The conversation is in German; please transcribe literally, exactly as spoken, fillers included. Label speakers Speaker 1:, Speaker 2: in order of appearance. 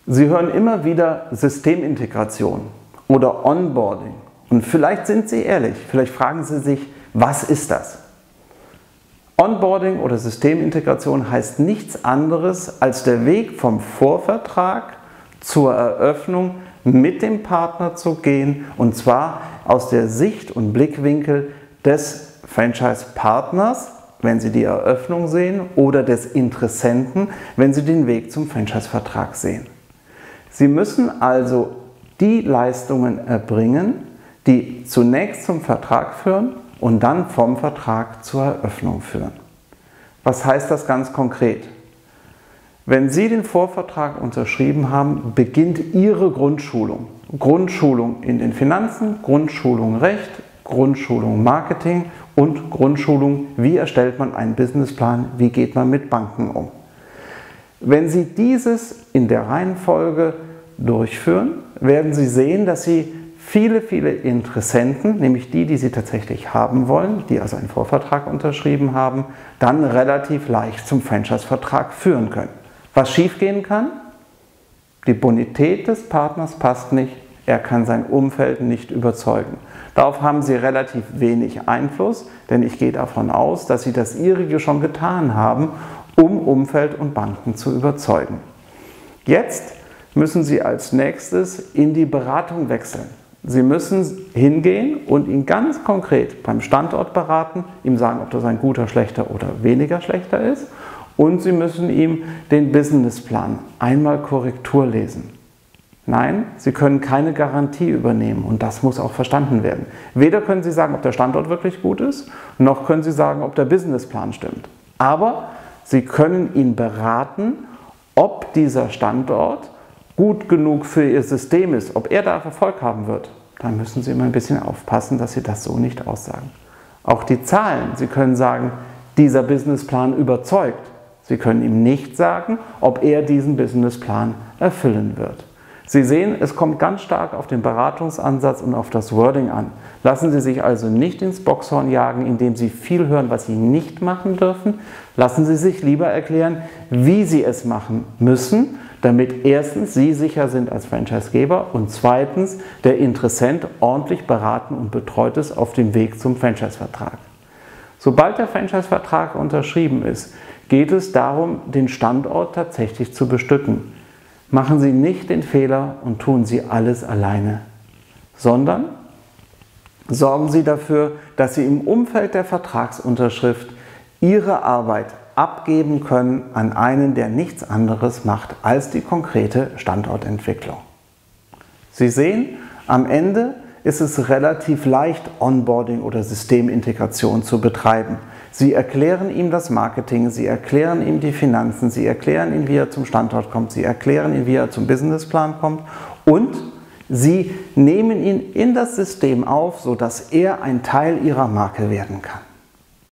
Speaker 1: Sie hören immer wieder Systemintegration oder Onboarding. Und vielleicht sind Sie ehrlich, vielleicht fragen Sie sich, was ist das? Onboarding oder Systemintegration heißt nichts anderes als der Weg vom Vorvertrag zur Eröffnung mit dem Partner zu gehen, und zwar aus der Sicht und Blickwinkel des Franchise-Partners, wenn Sie die Eröffnung sehen, oder des Interessenten, wenn Sie den Weg zum Franchise-Vertrag sehen. Sie müssen also die Leistungen erbringen, die zunächst zum Vertrag führen und dann vom Vertrag zur Eröffnung führen. Was heißt das ganz konkret? Wenn Sie den Vorvertrag unterschrieben haben, beginnt Ihre Grundschulung. Grundschulung in den Finanzen, Grundschulung Recht, Grundschulung Marketing und Grundschulung, wie erstellt man einen Businessplan, wie geht man mit Banken um. Wenn Sie dieses in der Reihenfolge durchführen, werden Sie sehen, dass Sie viele, viele Interessenten, nämlich die, die Sie tatsächlich haben wollen, die also einen Vorvertrag unterschrieben haben, dann relativ leicht zum Franchise-Vertrag führen können. Was schiefgehen kann? Die Bonität des Partners passt nicht, er kann sein Umfeld nicht überzeugen. Darauf haben Sie relativ wenig Einfluss, denn ich gehe davon aus, dass Sie das Ihrige schon getan haben, um Umfeld und Banken zu überzeugen. Jetzt müssen Sie als nächstes in die Beratung wechseln. Sie müssen hingehen und ihn ganz konkret beim Standort beraten, ihm sagen, ob das ein guter, schlechter oder weniger schlechter ist. Und Sie müssen ihm den Businessplan einmal Korrektur lesen. Nein, Sie können keine Garantie übernehmen und das muss auch verstanden werden. Weder können Sie sagen, ob der Standort wirklich gut ist, noch können Sie sagen, ob der Businessplan stimmt. Aber Sie können ihn beraten, ob dieser Standort gut genug für Ihr System ist, ob er da Erfolg haben wird. Da müssen Sie immer ein bisschen aufpassen, dass Sie das so nicht aussagen. Auch die Zahlen, Sie können sagen, dieser Businessplan überzeugt. Sie können ihm nicht sagen, ob er diesen Businessplan erfüllen wird. Sie sehen, es kommt ganz stark auf den Beratungsansatz und auf das Wording an. Lassen Sie sich also nicht ins Boxhorn jagen, indem Sie viel hören, was Sie nicht machen dürfen. Lassen Sie sich lieber erklären, wie Sie es machen müssen, damit erstens Sie sicher sind als Franchisegeber und zweitens der Interessent ordentlich beraten und betreut ist auf dem Weg zum Franchise-Vertrag. Sobald der Franchise-Vertrag unterschrieben ist, geht es darum, den Standort tatsächlich zu bestücken. Machen Sie nicht den Fehler und tun Sie alles alleine, sondern sorgen Sie dafür, dass Sie im Umfeld der Vertragsunterschrift Ihre Arbeit abgeben können an einen, der nichts anderes macht als die konkrete Standortentwicklung. Sie sehen, am Ende ist es relativ leicht, Onboarding oder Systemintegration zu betreiben. Sie erklären ihm das Marketing, Sie erklären ihm die Finanzen, Sie erklären ihm, wie er zum Standort kommt, Sie erklären ihm, wie er zum Businessplan kommt und Sie nehmen ihn in das System auf, sodass er ein Teil Ihrer Marke werden kann.